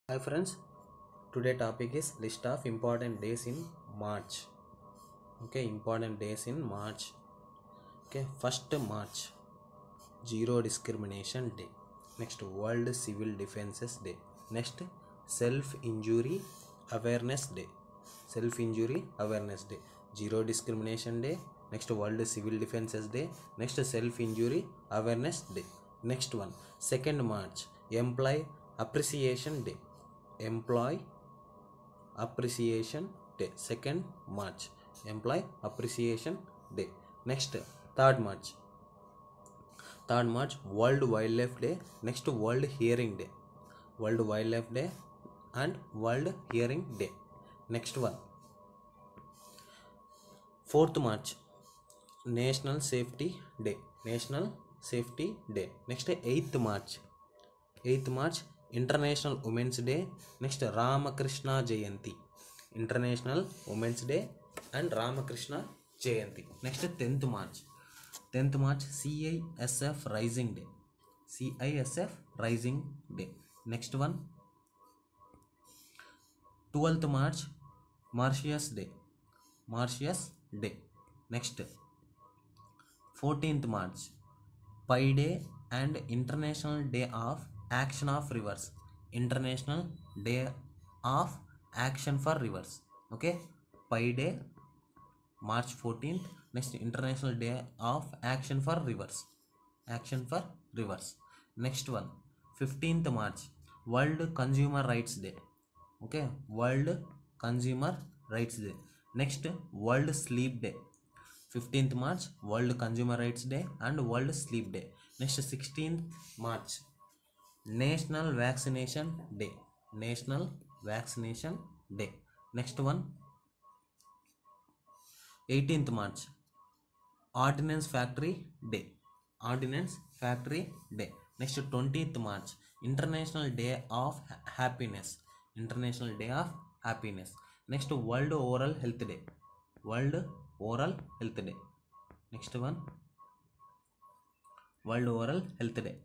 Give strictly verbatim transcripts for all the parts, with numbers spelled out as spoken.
Hi friends, today topic is list of important days in March. Okay, important days in March. Okay, first March, Zero Discrimination Day. Next, World Civil Defenses Day. Next, Self Injury Awareness Day. Self Injury Awareness Day. Zero Discrimination Day. Next, World Civil Defenses Day. Next, Self Injury Awareness Day. Next one, second March, Employee Appreciation Day. Employee Appreciation Day. second March, Employee Appreciation Day. Next, third March, third March, World Wildlife Day. Next, World Hearing Day. World Wildlife Day and World Hearing Day. Next one, fourth March, National Safety Day. National Safety Day. Next, eighth March, eighth March, International Women's Day. Next, Ramakrishna Jayanti. International Women's Day and Ramakrishna Jayanti. Next, tenth March, tenth March, C I S F Rising Day. C I S F Rising Day. Next one, twelfth March, Mauritius Day. Mauritius Day. Next, fourteenth March, Pi Day and International Day of Action of Rivers. International Day of Action for Rivers. Okay, Pi Day, March fourteenth. Next, International Day of Action for Rivers. Action for Rivers. Next one, fifteenth March, World Consumer Rights Day. Okay, World Consumer Rights Day. Next, World Sleep Day. fifteenth March, World Consumer Rights Day and World Sleep Day. Next, sixteenth March, National Vaccination Day. National Vaccination Day. Next one, eighteenth March, Ordnance Factory Day. Ordnance Factory Day. Next, twentieth March, International Day of Happiness. International Day of Happiness. Next, World Oral Health Day. World Oral Health Day. Next one, World Oral Health Day.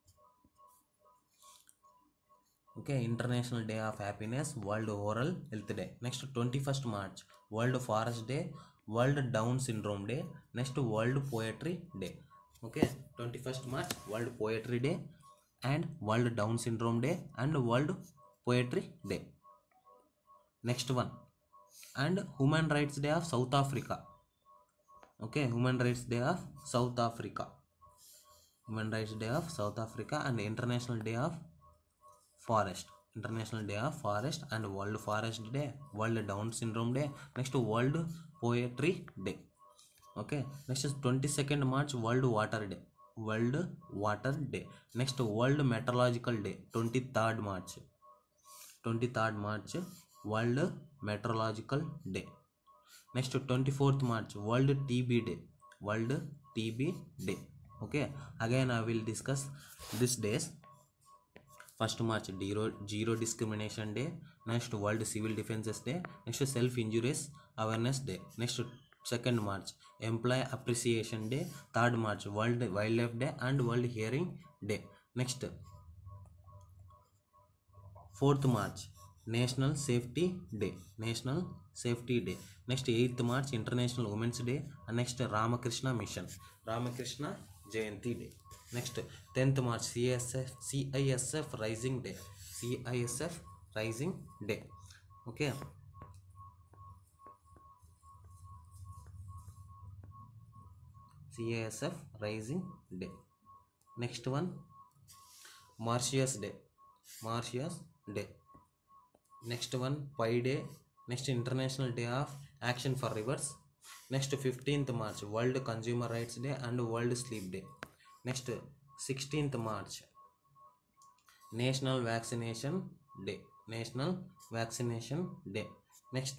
Okay, International Day of Happiness, World Oral Health Day. Next, twenty-first March, World Forest Day, World Down Syndrome Day. Next, World Poetry Day. Okay, twenty-first March, World Poetry Day and World Down Syndrome Day and World Poetry Day. Next one, and Human Rights Day of South Africa. Okay, Human Rights Day of South Africa. Human Rights Day of South Africa and International Day of Forest. International Day of Forest and World Forest Day, World Down Syndrome Day. Next, World Poetry Day. Okay, next is twenty-second March, World Water Day. World Water Day. Next, World Meteorological Day, twenty-third March. twenty-third March, World Meteorological Day. Next, twenty-fourth March, World T B Day. World T B Day. Okay, again I will discuss these days. First March, zero, zero Discrimination Day. Next, World Civil Defenses Day. Next, Self Injuries Awareness Day. Next, second March, Employee Appreciation Day. Third March, World Wildlife Day and World Hearing Day. Next, fourth March, National Safety Day. National Safety Day. Next, eighth March, International Women's Day. And next, Ramakrishna Mission. Ramakrishna Jayanti Day. Next, tenth March, C I S F, C I S F Rising Day. C I S F Rising Day. Okay. C I S F Rising Day. Next one, Mauritius Day. Mauritius Day. Next one, Pi Day. Next, International Day of Action for Rivers. Next, fifteenth March, World Consumer Rights Day and World Sleep Day. Next, sixteenth March, National Vaccination Day. National Vaccination Day. Next,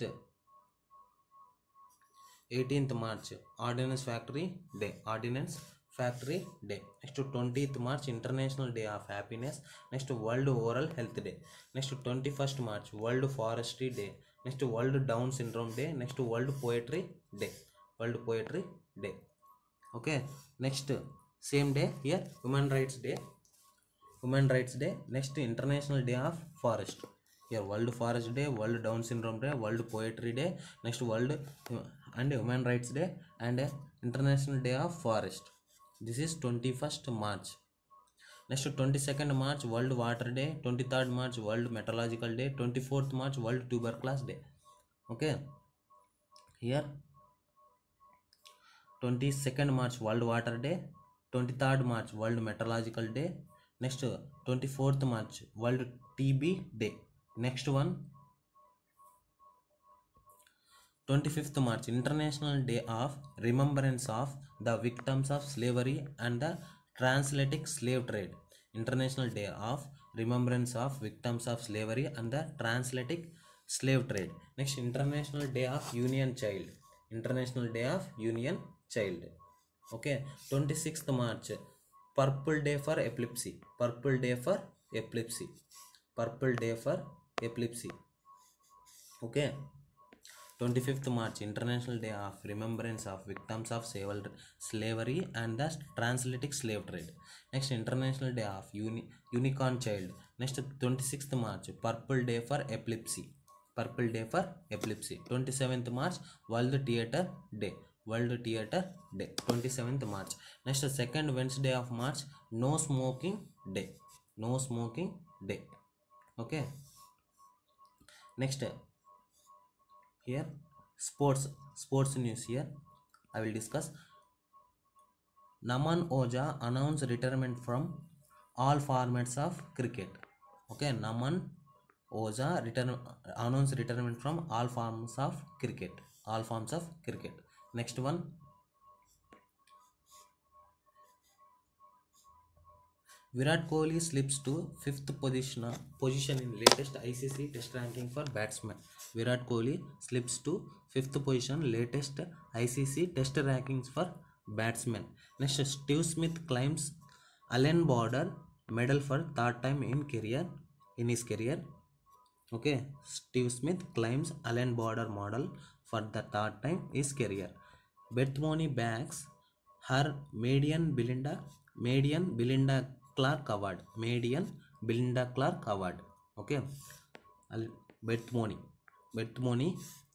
eighteenth March, Ordnance Factory Day. Ordnance Factory Day. Next, twentieth March, International Day of Happiness. Next, World Oral Health Day. Next, twenty-first March, World Forestry Day. Next, World Down Syndrome Day. Next, World Poetry Day. World Poetry Day. Okay. Next, same day here, Human Rights Day. Human Rights Day. Next, International Day of Forest. Here, World Forest Day, World Down Syndrome Day, World Poetry Day, next World and Human Rights Day, and International Day of Forest. This is twenty-first March. Next, twenty-second March, World Water Day, twenty-third March, World Meteorological Day, twenty-fourth March, World Tuberculosis Day. Okay, here twenty-second March, World Water Day, twenty-third March, World Meteorological Day, next twenty-fourth March, World T B Day. Next one, twenty-fifth March, International Day of Remembrance of the Victims of Slavery and the Transatlantic Slave Trade. International Day of Remembrance of Victims of Slavery and the Transatlantic Slave Trade. Next, International Day of Union Child. International Day of Union Child. Okay, twenty-sixth March, Purple Day for Epilepsy. Purple Day for Epilepsy. Purple Day for Epilepsy. Okay, twenty-fifth March, International Day of Remembrance of Victims of Slavery and the Transatlantic Slave Trade. Next, International Day of Uni Unicorn Child. Next, twenty-sixth March, Purple Day for Epilepsy. Purple Day for Epilepsy. twenty-seventh March, World Theatre Day. World Theatre Day. twenty-seventh March. Next, second Wednesday of March, No Smoking Day. No Smoking Day. Okay. Next, here sports sports news. Here I will discuss. Naman Oja announced retirement from all formats of cricket. Okay, Naman Oja return announced retirement from all forms of cricket. All forms of cricket. Next one, Virat Kohli slips to fifth position position in latest I C C Test ranking for batsmen. Virat Kohli slips to fifth position latest I C C Test rankings for batsmen. Next, Steve Smith claims Allen Border medal for third time in career in his career. Okay, Steve Smith claims Allen Border medal for the third time in his career. Beth Mooney bags her median Belinda median Belinda Clark Award. Median Belinda Clark Award. Okay, Beth Mooney Beth Mooney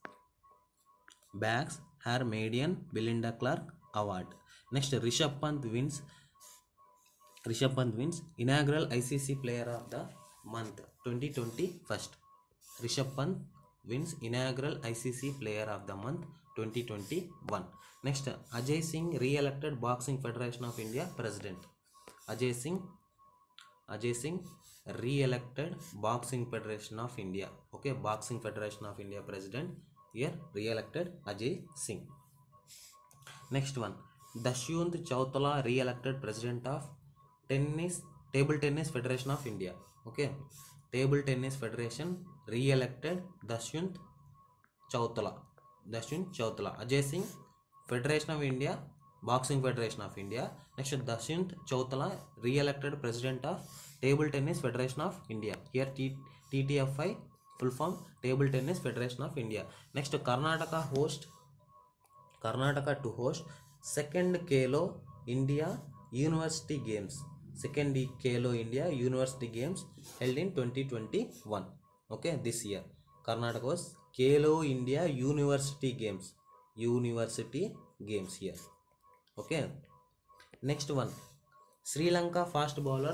bags her median Belinda Clark Award. Next, Rishabh Pant wins Rishabh Pant wins inaugural I C C Player of the Month twenty twenty-one. Rishabh Pant wins inaugural I C C Player of the Month twenty twenty-one. Next, Ajay Singh re-elected Boxing Federation of India President. Ajay Singh Ajay Singh re-elected Boxing Federation of India. Okay, Boxing Federation of India President. Here re-elected Ajay Singh. Next one, Dashyant Chautala re-elected President of Tennis Table Tennis Federation of India. Okay, Table Tennis Federation re-elected Dashyant Chautala. Dashyant Chautala. Ajay Singh, Federation of India, Boxing Federation of India. Next, Dashyant Chautala re-elected President of Table Tennis Federation of India. Here T T F I full form, Table Tennis Federation of India. Next, Karnataka host Karnataka to host second Khelo India University Games. Second Khelo India University Games held in twenty twenty-one. Okay, this year Karnataka was Khelo India University Games. University Games here. Okay. Next one, Sri Lanka fast bowler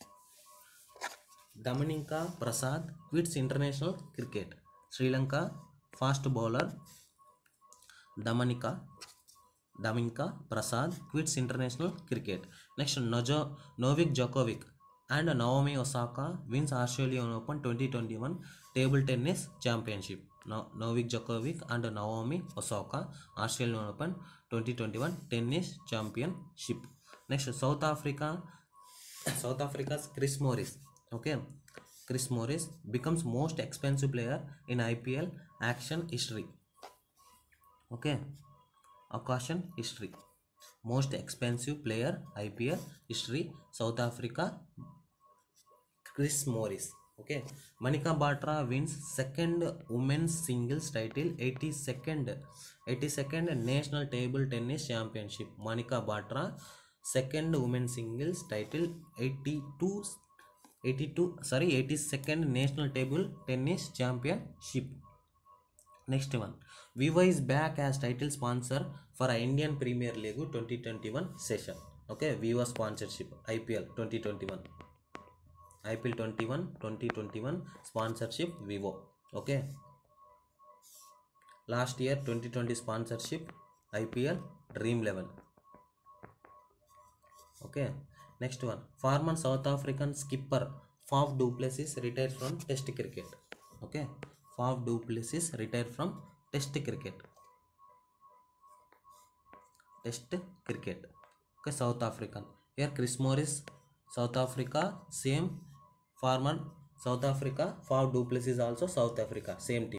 Damanika Prasad quits international cricket. Sri Lanka fast bowler Damanika Damanika Prasad quits international cricket. Next, Nojo, Novak Djokovic and Naomi Osaka wins Australian Open twenty twenty-one Table Tennis Championship. No, Novak Djokovic and Naomi Osaka Australian Open twenty twenty-one Tennis Championship. Next, South Africa South Africa's Chris Morris. Okay, Chris Morris becomes most expensive player in I P L action history. Okay, occasion history. Most expensive player I P L history, South Africa, Chris Morris. Okay, Manika Batra wins second women's singles title, eighty-second National Table Tennis Championship. Manika Batra second women's singles title, eighty-two eighty-two sorry eighty-second national table tennis championship. Next one, Vivo is back as title sponsor for Indian Premier League twenty twenty-one session. Okay, Vivo sponsorship I P L twenty twenty-one, I P L twenty-one twenty twenty-one sponsorship Vivo. Okay, last year twenty twenty sponsorship I P L Dream eleven. Okay, next one, former South African skipper Faf du Plessis retired from Test cricket. Okay, Faf du Plessis retired from Test cricket. Test cricket. Okay, South African. Here Chris Morris, South Africa, same former South Africa. Faf du Plessis also South Africa, same team.